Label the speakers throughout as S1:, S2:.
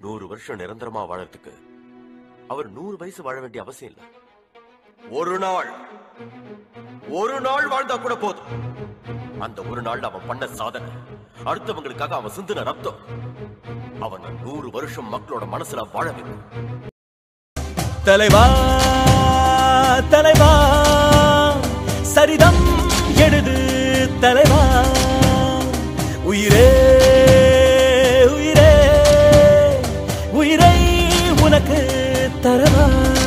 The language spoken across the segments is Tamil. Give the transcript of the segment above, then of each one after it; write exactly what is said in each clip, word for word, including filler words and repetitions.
S1: நூறு வருஷம் நிரந்தரமா வாழறதுக்கு அவர் நூறு வயசு வாழ வேண்டிய அவசியம் இல்ல. ஒரு நாள் ஒரு நாள் வாழ்ந்தா கூட போதும். அந்த ஒரு நாள் அவன் பண்ண சாதனை, அடுத்தவங்களுக்காக அவன் சிந்தின ரத்தம், அவன் நூறு வருஷம் மக்களோட மனசுல வாழ வைக்கும்.
S2: தலைவா தலைவா சரிதம் எழுது தலைவா, உயிரே உயிரே உயிரை உனக்கு தரவா.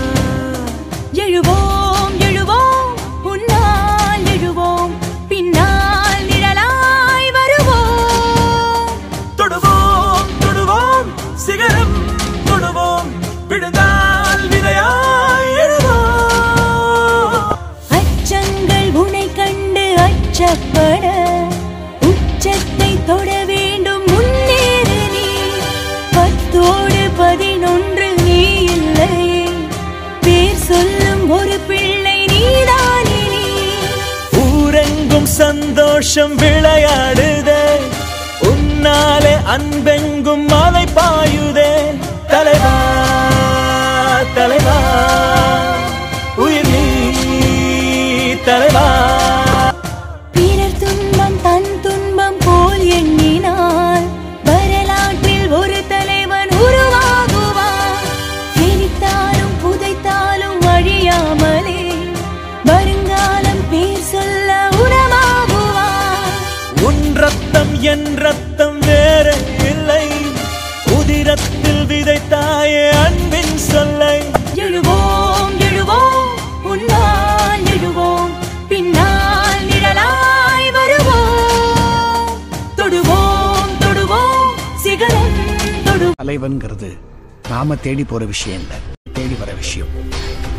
S3: எழுவோம் எழுவோம் உன்னால் எழுவோம், பின்னால் நிழலாய் வருவோம்.
S2: தொடுவோம் தொடுவோம் சிகரம் தொடுவோம், விழுந்தால் விதையாய் எழுவோம்.
S3: அச்சங்கள் உன்னை கண்டு அச்சப்பட உச்சத்தை தொட வேண்டும், முன்னேறு நீ. பத்தோடு பதினொன்று நீ இல்லையே, பேர் சொல்லும் ஒரு பிள்ளை நீதானே நீ.
S2: ஊரெங்கும் சந்தோஷம் விளையாடுதே, உன்னாலே அன்பெங்கும் மலை பாயுதே. தலைவா தலைவா உயிர் நீ தலைவா.
S3: பிறர் துன்பம் தன் துன்பம் போல் எண்ணினால் வரலாற்றில் ஒரு தலைவன் உருவாகுவான். எரித்தாலும் புதைத்தாலும் அழியாமலே வருங்காலம் பேர் சொல்ல உரமாகுவான்.
S2: உன் ரத்தம் என் ரத்தம் வேற இல்லை, உதிரத்தில் விதைத்தாயே அன்பின் சொல்லை.
S3: எழுவோம் எழுவோம் உன்னால் எழுவோம், பின்னால் நிழலாய் வருவோம். தொடுவோம் தொடுவோம் சிகரம் தொடு.
S4: தலைவன்கிறது நாம தேடி போற விஷயம் இல்ல, தேடி வர விஷயம்.